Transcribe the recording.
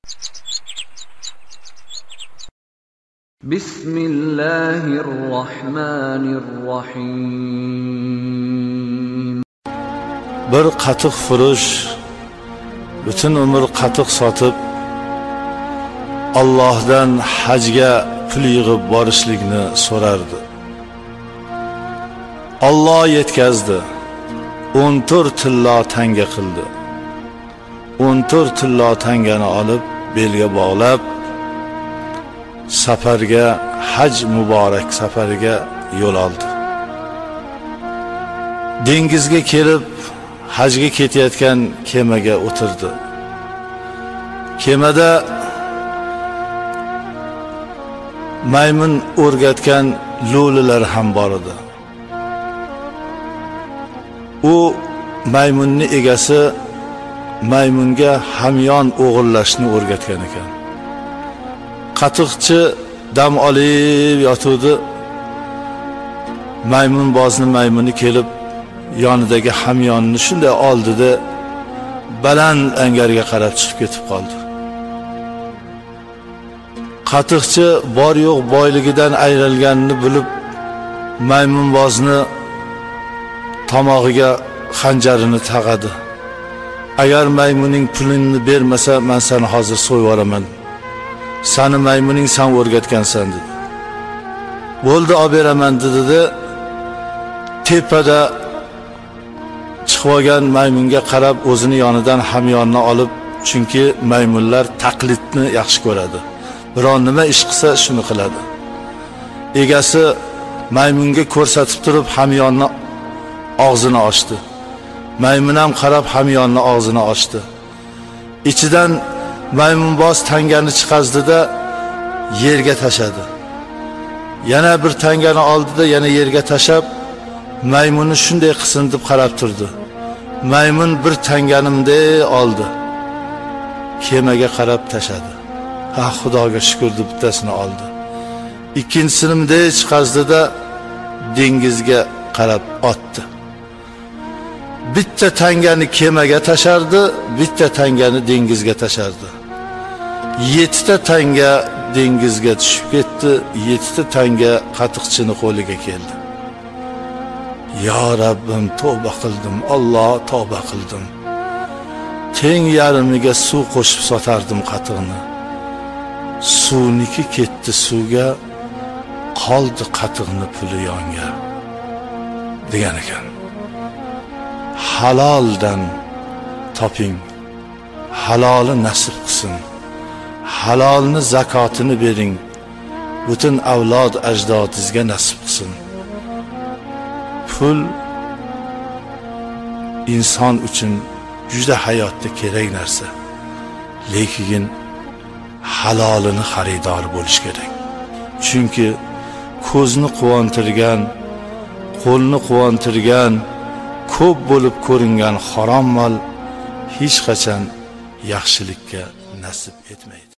Bismillahirrahmanirrahim. Bir qatiq furush bütün umr qatiq sotib Allohdan hajga pul yig'ib borishlikni so'rardi. Alloh yetkazdi. 14 tillo tanga qildi. 14 tillo tangani olib belga bog'lab safarga, haj muborak safariga yo'l oldi. Dengizga kelib hajga ketayotgan kemaga o'tirdi. Kemada maymun o'rgatgan lo'lilar ham bor edi. U maymunning egasi maymunga hamyon o'g'irlashni o'rgatgan ekan. Qatiqchi dam olib yotuvdi. Maymunbozning maymuni kelib yonidagi hamyonni shunday oldida baland angarga qarab chiqib ketib qoldi. Qatiqchi bor yo'q boyligidan ayrilganini bilib maymunbozni tomog'iga xanjarini taqadi. Agar maymuning pulini bermasa, men seni hozir so'yib yuboraman. Seni maymuning sen o'rgatgansan dedi. Bo'ldi, olib beraman dedi. Tepada chiqib olgan maymunga qarab o'zini yonidan hamyonni olib, chunki maymunlar taqlidni yaxshi ko'radi. Biron nima ish qilsa shuni qiladi. Egasi maymunga ko'rsatib turib hamyonni og'zini ochdi. Maymun ham qarab hamyonni og'zini ochdi. Ichidan maymunboz tangani chiqazdida yerga tashadi. Yana bir tangani oldida yana yerga tashab maymuni shunday qilsin deb qarab turdi. Maymun bir tanganimda oldi. Kemaga qarab tashadi. Ha, Xudoga shukr deb bittasini oldi. Ikkinchisini bunday chiqazdida dengizga qarab otdi. Bitta tangani kemaga tashardi, bitta tangani dengizga tashardi. 7 ta tanga dengizga tushib ketdi, 7 ta tanga qatiqchini qo'liga keldi. Ya Rabbim, tavba qildim, Alloh tavba qildim. Teng yarimiga suv qo'shib sotardim qatiqni. Suvniki ketdi suvga, qoldi qatiqni puli yonga degan ekan. Haloldan toping, haloli nasib qilsin. Halolni zakotini bering, butun avlod ajdodingizga nasib qilsin. Pul inson uchun juda hayotda kerak narsa. Lekin halolini xaridor bo'lish kerak. Chunki ko'zni quvontirgan, qo'lni quvontirgan, ko'p bo'lib ko'ringan harom mol hech qachon yaxshilikka nasib etmaydi.